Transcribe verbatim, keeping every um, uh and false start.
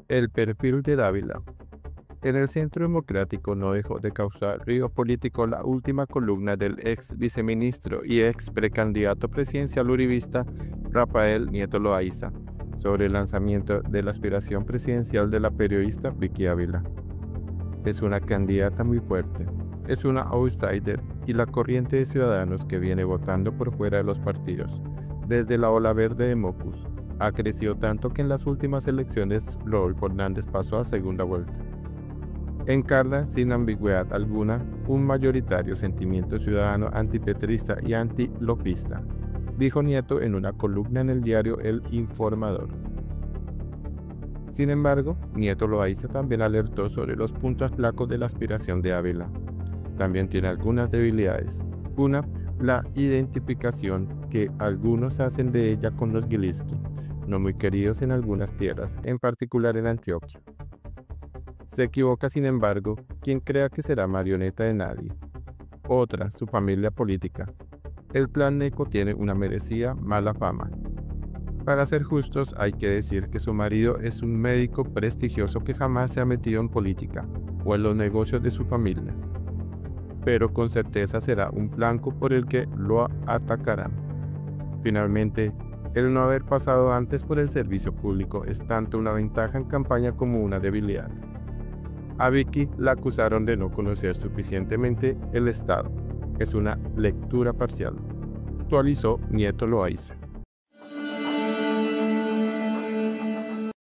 El perfil de Dávila. En el Centro Democrático no dejó de causar río político la última columna del ex viceministro y ex precandidato presidencial uribista Rafael Nieto Loaiza sobre el lanzamiento de la aspiración presidencial de la periodista Vicky Ávila. Es una candidata muy fuerte, es una outsider y la corriente de ciudadanos que viene votando por fuera de los partidos, desde la ola verde de Mocus, ha crecido tanto que en las últimas elecciones Rodolfo Hernández pasó a segunda vuelta. Encarna sin ambigüedad alguna un mayoritario sentimiento ciudadano antipetrista y antilopista, dijo Nieto en una columna en el diario El Informador. Sin embargo, Nieto Loaiza también alertó sobre los puntos flacos de la aspiración de Ávila. También tiene algunas debilidades. Una, la identificación que algunos hacen de ella con los Gilinski, no muy queridos en algunas tierras, en particular en Antioquia. Se equivoca, sin embargo, quien crea que será marioneta de nadie. Otra, su familia política. El clan Neco tiene una merecida mala fama. Para ser justos, hay que decir que su marido es un médico prestigioso que jamás se ha metido en política o en los negocios de su familia, pero con certeza será un blanco por el que lo atacarán. Finalmente, el no haber pasado antes por el servicio público es tanto una ventaja en campaña como una debilidad. A Vicky la acusaron de no conocer suficientemente el Estado. Es una lectura parcial. Actualizó Nieto Loaiza.